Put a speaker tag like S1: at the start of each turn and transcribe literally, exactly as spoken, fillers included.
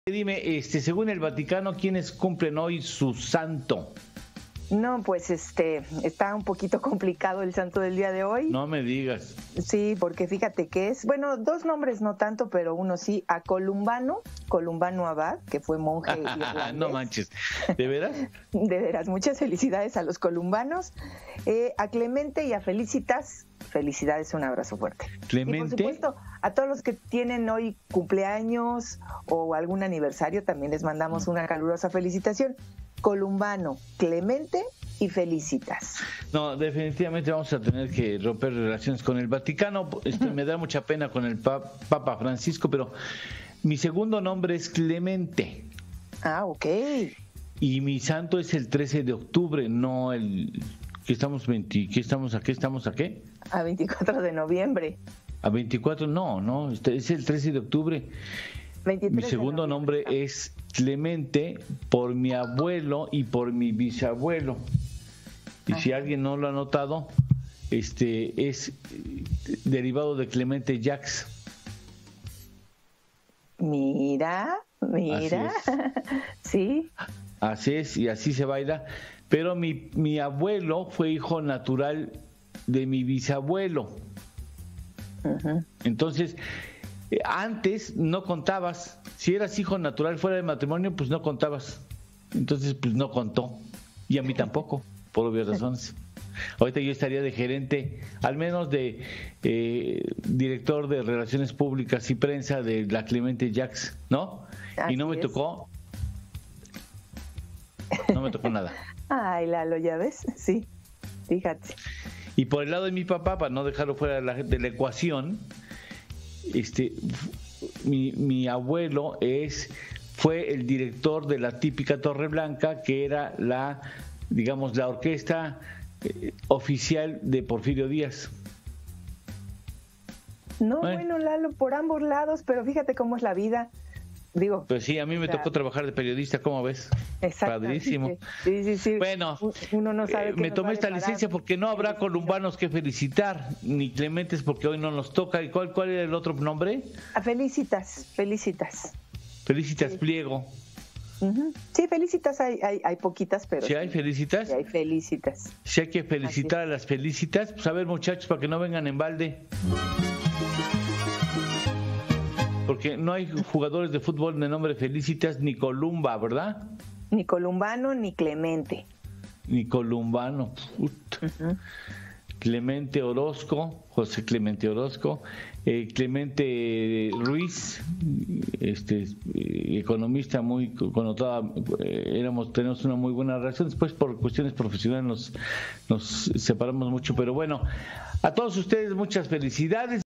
S1: Dime, este, según el Vaticano, ¿quiénes cumplen hoy su santo?
S2: No, pues este está un poquito complicado el santo del día de hoy.
S1: No me digas.
S2: Sí, porque fíjate que es, bueno, dos nombres no tanto, pero uno sí, a Columbano, Columbano Abad, que fue monje irlandés.
S1: No manches, ¿de veras?
S2: De veras, muchas felicidades a los columbanos, eh, a Clemente y a Felicitas, felicidades, un abrazo fuerte.
S1: Clemente.
S2: Y por supuesto, a todos los que tienen hoy cumpleaños o algún aniversario, también les mandamos una calurosa felicitación. Columbano, Clemente y Felicitas.
S1: No, definitivamente vamos a tener que romper relaciones con el Vaticano. Este, me da mucha pena con el pa- Papa Francisco, pero mi segundo nombre es Clemente.
S2: Ah, ok.
S1: Y mi santo es el trece de octubre, no el... ¿Qué estamos? veinte, ¿Qué estamos? ¿A qué estamos? ¿A qué?
S2: A veinticuatro de noviembre.
S1: A veinticuatro, no, no, este es el trece de octubre. Mi segundo nombre es Clemente por mi abuelo y por mi bisabuelo. Y Ajá. Si alguien no lo ha notado, este es derivado de Clemente Jacques.
S2: Mira, mira.
S1: Así
S2: Sí.
S1: Así es, y así se baila. Pero mi, mi abuelo fue hijo natural de mi bisabuelo. Uh-huh. Entonces, antes no contabas. Si eras hijo natural fuera de matrimonio, pues no contabas. Entonces, pues no contó. Y a mí tampoco, por obvias razones. Ahorita yo estaría de gerente, al menos de eh, director de Relaciones Públicas y Prensa de la Clemente Jacques, ¿no?
S2: Así
S1: y no me
S2: es.
S1: tocó. No me tocó nada.
S2: Ay, Lalo, ¿ya ves? Sí, fíjate.
S1: Y por el lado de mi papá, para no dejarlo fuera de la, de la ecuación, este, mi, mi abuelo es fue el director de la típica Torre Blanca, que era la, digamos, la orquesta eh, oficial de Porfirio Díaz.
S2: No,
S1: ¿Eh?
S2: Bueno, Lalo, por ambos lados, pero fíjate cómo es la vida. Digo,
S1: pues sí, a mí me o sea, tocó trabajar de periodista, ¿cómo ves? Padrísimo.
S2: Sí, sí, sí.
S1: Bueno,
S2: uno no sabe
S1: eh, me tomé esta licencia porque no habrá columbanos que felicitar, ni Clementes porque hoy no nos toca. ¿Y cuál, cuál era el otro nombre?
S2: A Felicitas, Felicitas.
S1: Felicitas
S2: sí.
S1: Pliego.
S2: Uh-huh. Sí, Felicitas hay, hay, hay poquitas, pero...
S1: ¿Sí hay Felicitas?
S2: Sí hay Felicitas.
S1: Si hay que felicitar a las Felicitas, pues a ver, muchachos, para que no vengan en balde. Porque no hay jugadores de fútbol de nombre Felicitas ni Columba, ¿verdad?
S2: Ni Columbano ni Clemente.
S1: Ni Columbano. Uh-huh. Clemente Orozco, José Clemente Orozco, eh, Clemente Ruiz, este eh, economista muy connotado, eh, éramos, tenemos una muy buena relación. Después por cuestiones profesionales nos, nos separamos mucho, pero bueno, a todos ustedes muchas felicidades.